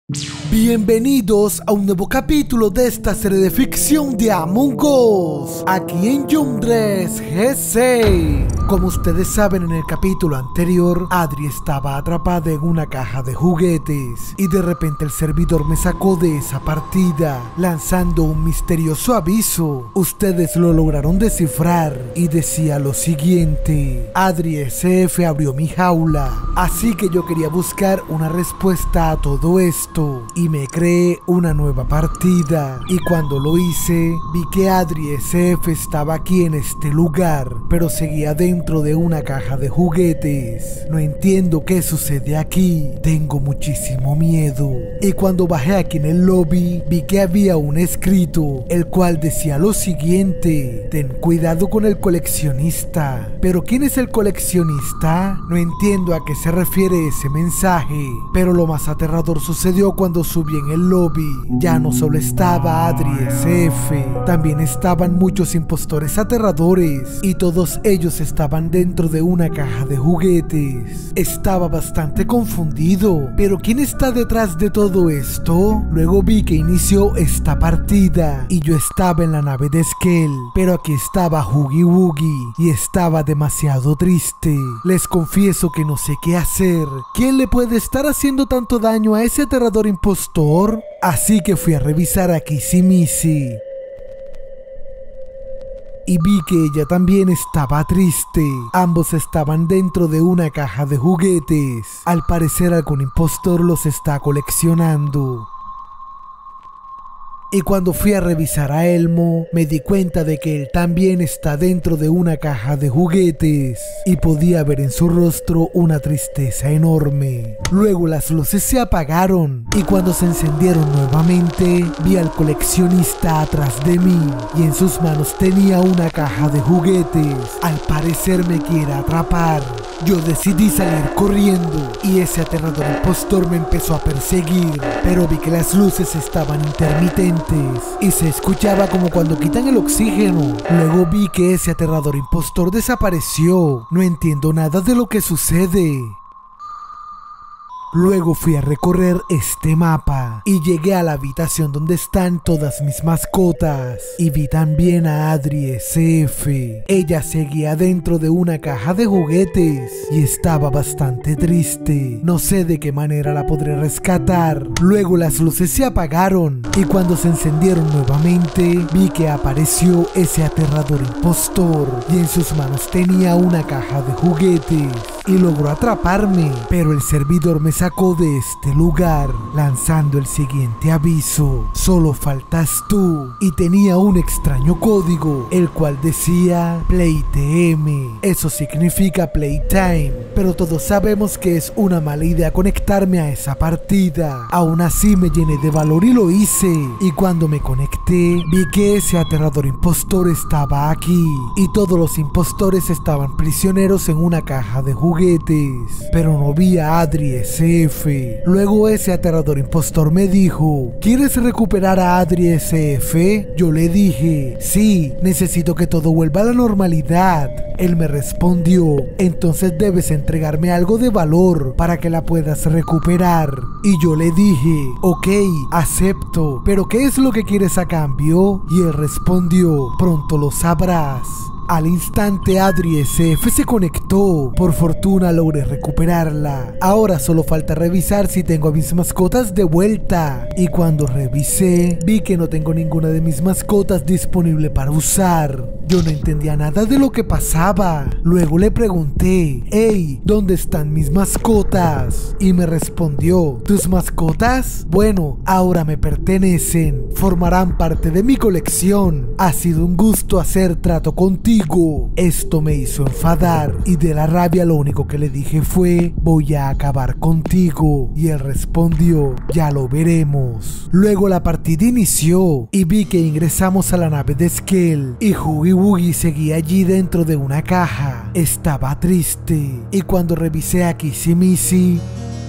Bienvenidos a un nuevo capítulo de esta serie de ficción de Among Us, aquí en Yundres GC. Como ustedes saben, en el capítulo anterior, Adri estaba atrapada en una caja de juguetes y de repente el servidor me sacó de esa partida, lanzando un misterioso aviso. Ustedes lo lograron descifrar y decía lo siguiente: Adri SF abrió mi jaula, así que yo quería buscar una respuesta a todo esto y me creé una nueva partida, y cuando lo hice vi que Adri SF estaba aquí en este lugar, pero seguía dentro de una caja de juguetes. No entiendo qué sucede aquí, tengo muchísimo miedo. Y cuando bajé aquí en el lobby vi que había un escrito, el cual decía lo siguiente: ten cuidado con el coleccionista. ¿Pero quién es el coleccionista? No entiendo a qué se refiere ese mensaje, pero lo más aterrador sucedió cuando subí en el lobby. Ya no solo estaba Adri SF, también estaban muchos impostores aterradores, y todos ellos estaban dentro de una caja de juguetes. Estaba bastante confundido, pero ¿quién está detrás de todo esto? Luego vi que inició esta partida y yo estaba en la nave de Skell, pero aquí estaba Huggy Wuggy y estaba demasiado triste. Les confieso que no sé qué hacer. ¿Quién le puede estar haciendo tanto daño a ese aterrador impostor? Así que fui a revisar a Kissy Missy y vi que ella también estaba triste. Ambos estaban dentro de una caja de juguetes. Al parecer algún impostor los está coleccionando. Y cuando fui a revisar a Elmo, me di cuenta de que él también está dentro de una caja de juguetes y podía ver en su rostro una tristeza enorme. Luego las luces se apagaron y cuando se encendieron nuevamente, vi al coleccionista atrás de mí y en sus manos tenía una caja de juguetes. Al parecer me quiere atrapar. Yo decidí salir corriendo y ese aterrador impostor me empezó a perseguir, pero vi que las luces estaban intermitentes y se escuchaba como cuando quitan el oxígeno. Luego vi que ese aterrador impostor desapareció. No entiendo nada de lo que sucede. Luego fui a recorrer este mapa y llegué a la habitación donde están todas mis mascotas y vi también a Adri SF. Ella seguía dentro de una caja de juguetes y estaba bastante triste. No sé de qué manera la podré rescatar. Luego las luces se apagaron y cuando se encendieron nuevamente vi que apareció ese aterrador impostor y en sus manos tenía una caja de juguetes y logró atraparme, pero el servidor me sacó de este lugar, lanzando el siguiente aviso: solo faltas tú. Y tenía un extraño código, el cual decía PlayTM. Eso significa Playtime, pero todos sabemos que es una mala idea conectarme a esa partida. Aún así me llené de valor y lo hice, y cuando me conecté vi que ese aterrador impostor estaba aquí y todos los impostores estaban prisioneros en una caja de juguetes, pero no vi a Adri SF. Luego ese aterrador impostor me dijo: ¿quieres recuperar a Adri SF? Yo le dije: sí, necesito que todo vuelva a la normalidad. Él me respondió: entonces debes entregarme algo de valor para que la puedas recuperar. Y yo le dije: ok, acepto, pero ¿qué es lo que quieres a cambio? Y él respondió: pronto lo sabrás. Al instante Adri SF se conectó. Por fortuna logré recuperarla. Ahora solo falta revisar si tengo a mis mascotas de vuelta. Y cuando revisé, vi que no tengo ninguna de mis mascotas disponible para usar. Yo no entendía nada de lo que pasaba. Luego le pregunté: hey, ¿dónde están mis mascotas? Y me respondió: ¿tus mascotas? Bueno, ahora me pertenecen. Formarán parte de mi colección. Ha sido un gusto hacer trato contigo. Esto me hizo enfadar y de la rabia lo único que le dije fue: voy a acabar contigo. Y él respondió: ya lo veremos. Luego la partida inició y vi que ingresamos a la nave de Skell y Huggy Wuggy seguía allí dentro de una caja. Estaba triste y cuando revisé a Kissy Missy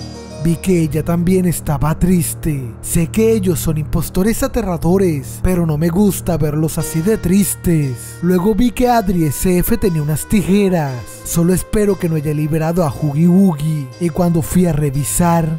vi que ella también estaba triste. Sé que ellos son impostores aterradores, pero no me gusta verlos así de tristes. Luego vi que Adri SF tenía unas tijeras. Solo espero que no haya liberado a Huggy Wuggy. Y cuando fui a revisar,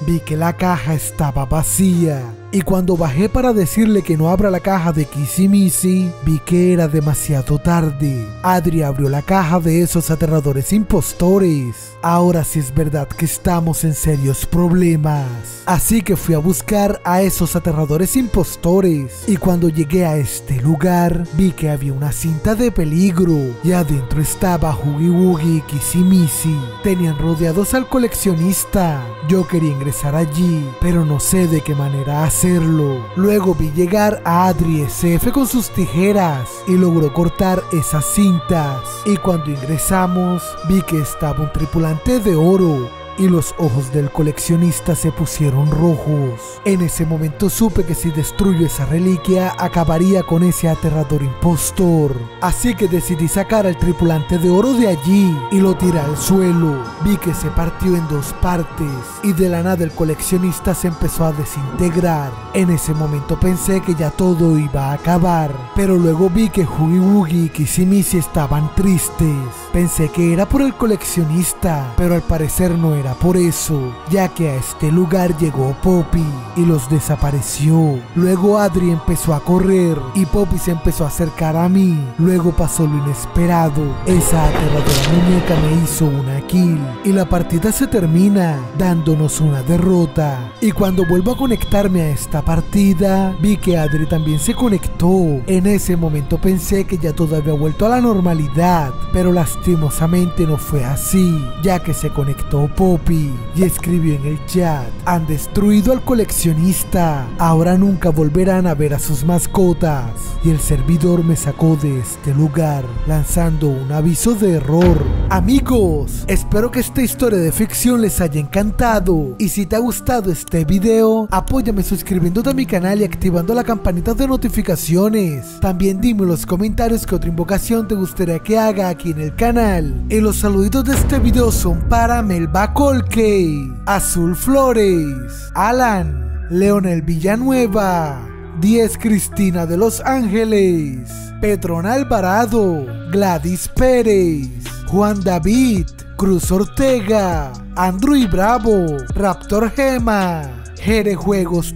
vi que la caja estaba vacía. Y cuando bajé para decirle que no abra la caja de Kissy Missy, vi que era demasiado tarde. Adri abrió la caja de esos aterradores impostores. Ahora sí es verdad que estamos en serios problemas. Así que fui a buscar a esos aterradores impostores. Y cuando llegué a este lugar, vi que había una cinta de peligro. Y adentro estaba Oogie Boogie y Kissy Missy. Tenían rodeados al coleccionista. Yo quería ingresar allí, pero no sé de qué manera hacerlo. Luego vi llegar a Adri SF con sus tijeras y logró cortar esas cintas. Y cuando ingresamos, vi que estaba un tripulante de oro. Y los ojos del coleccionista se pusieron rojos. En ese momento supe que si destruyo esa reliquia acabaría con ese aterrador impostor. Así que decidí sacar al tripulante de oro de allí y lo tiré al suelo. Vi que se partió en dos partes y de la nada el coleccionista se empezó a desintegrar. En ese momento pensé que ya todo iba a acabar, pero luego vi que Oogie Boogie y Kissy Missy estaban tristes. Pensé que era por el coleccionista, pero al parecer no era por eso, ya que a este lugar llegó Poppy y los desapareció. Luego Adri empezó a correr y Poppy se empezó a acercar a mí. Luego pasó lo inesperado. Esa aterradora muñeca me hizo una kill y la partida se termina dándonos una derrota. Y cuando vuelvo a conectarme a esta partida, vi que Adri también se conectó. En ese momento pensé que ya todo había vuelto a la normalidad, pero lastimosamente no fue así, ya que se conectó Poppy y escribió en el chat: han destruido al coleccionista, ahora nunca volverán a ver a sus mascotas. Y el servidor me sacó de este lugar, lanzando un aviso de error. Amigos, espero que esta historia de ficción les haya encantado. Y si te ha gustado este video, apóyame suscribiéndote a mi canal y activando la campanita de notificaciones. También dime en los comentarios qué otra invocación te gustaría que haga aquí en el canal. Y los saluditos de este video son para Melba Colkey, Azul Flores, Alan, Leonel Villanueva, 10 Cristina de Los Ángeles, Petrona Alvarado, Gladys Pérez, Juan David, Cruz Ortega, Andrew y Bravo, Raptor Gema, Jere Juegos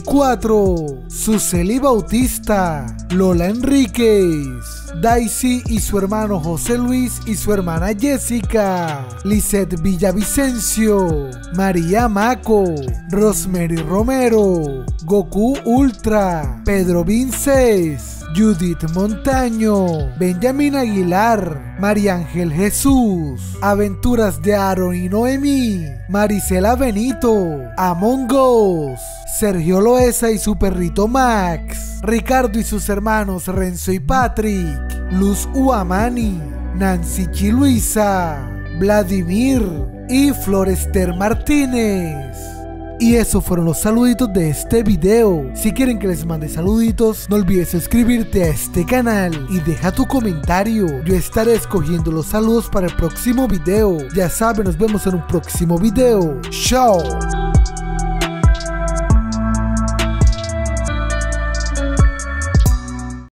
34, Suseli Bautista, Lola Enríquez, Daisy y su hermano José Luis y su hermana Jessica, Lisette Villavicencio, María Maco, Rosemary Romero, Goku Ultra, Pedro Vinces, Judith Montaño, Benjamín Aguilar, María Ángel Jesús, Aventuras de Aaron y Noemí, Marisela Benito, Among Us, Sergio Loesa y su perrito Max, Ricardo y sus hermanos Renzo y Patrick, Luz Uamani, Nancy Chiluisa, Vladimir y Florester Martínez. Y esos fueron los saluditos de este video. Si quieren que les mande saluditos, no olvides suscribirte a este canal y deja tu comentario. Yo estaré escogiendo los saludos para el próximo video. Ya saben, nos vemos en un próximo video. ¡Chao!